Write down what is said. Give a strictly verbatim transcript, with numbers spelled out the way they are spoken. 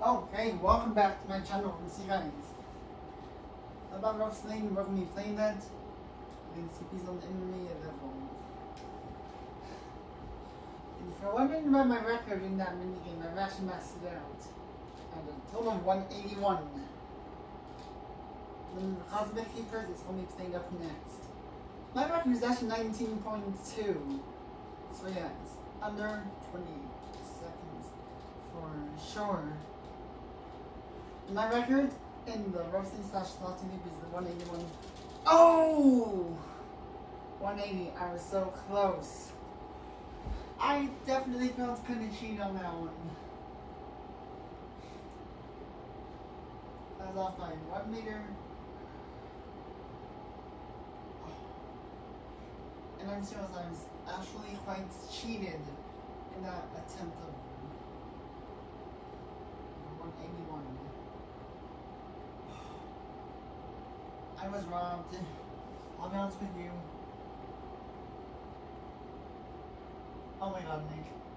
Okay, welcome back to my channel. See you guys. About rough Sling, we're going to be playing that. You can see he's on the enemy level. And if you're wondering about my record in that minigame, I've actually maxed it out. At a total of one eighty-one. Then the Cosmic Keepers is going to be playing up next. My record is actually nineteen point two. So yeah, it's under twenty seconds for sure. My record in the roasting slash slotting loop is the one eighty-one. Oh! one eighty, I was so close. I definitely felt kind of cheated on that one. I was off by one meter. And I'm serious, I was actually quite cheated in that attempt of one eighty-one. I was robbed. I'll be honest with you. Oh my god, Nick.